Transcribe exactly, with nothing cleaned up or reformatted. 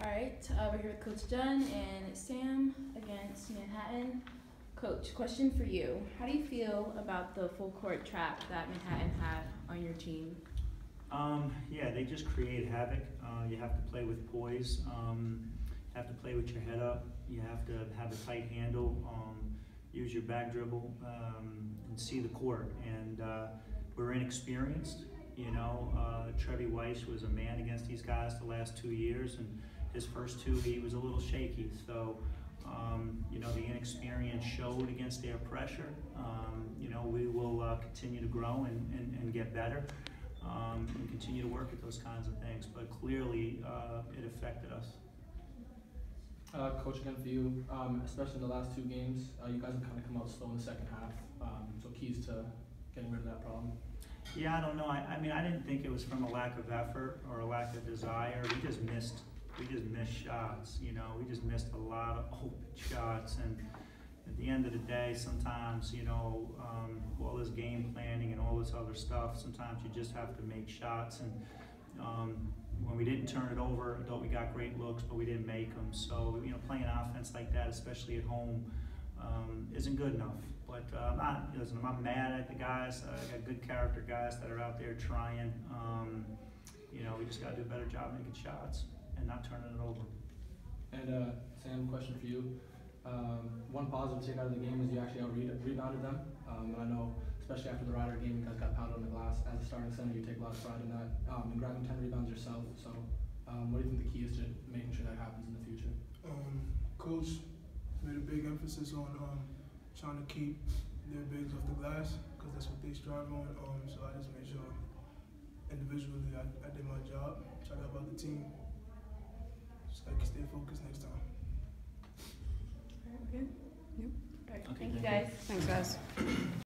All right, uh, we're here with Coach Dunn and Sam against Manhattan. Coach, question for you. How do you feel about the full court trap that Manhattan had on your team? Um, yeah, they just create havoc. Uh, you have to play with poise. Um, you have to play with your head up. You have to have a tight handle. Um, use your back dribble um, and see the court. And uh, we're inexperienced. You know, uh, Trevi Weiss was a man against these guys the last two years, and his first two he was a little shaky. So, um, you know, the inexperience showed against their pressure. Um, you know, we will uh, continue to grow and, and, and get better. Um, and continue to work at those kinds of things, but clearly uh, it affected us. Uh, Coach, again for you, um, especially in the last two games, uh, you guys have kind of come out slow in the second half, um, so keys to getting rid of that problem? Yeah, I don't know. I, I mean, I didn't think it was from a lack of effort or a lack of desire. We just missed, we just missed shots, you know. We just missed a lot of open shots, and at the end of the day, sometimes, you know, um, all this game planning and all this other stuff, sometimes you just have to make shots. And um, when we didn't turn it over, I thought we got great looks, but we didn't make them. So, you know, playing offense like that, especially at home, um, isn't good enough. But uh, I'm not, listen, I'm not mad at the guys. Uh, I got good character guys that are out there trying. Um, you know, we just got to do a better job making shots and not turning it over. And uh, Sam, question for you. Um, one positive take out of the game is you actually out rebounded them. Um, and I know, especially after the Rider game, you guys got pounded on the glass. As a starting center, you take a lot of pride in that, um, and grabbing ten rebounds yourself. So, um, what do you think the key is to making sure that happens in the future? Um, Coach made a big emphasis on um, trying to keep their bigs off the glass because that's what they strive on. Um, so I just made sure individually I, I did my job, try to help out the team, just like stay focused next time. Good? Yep. All right, Okay, thank you thank guys. Thanks, guys.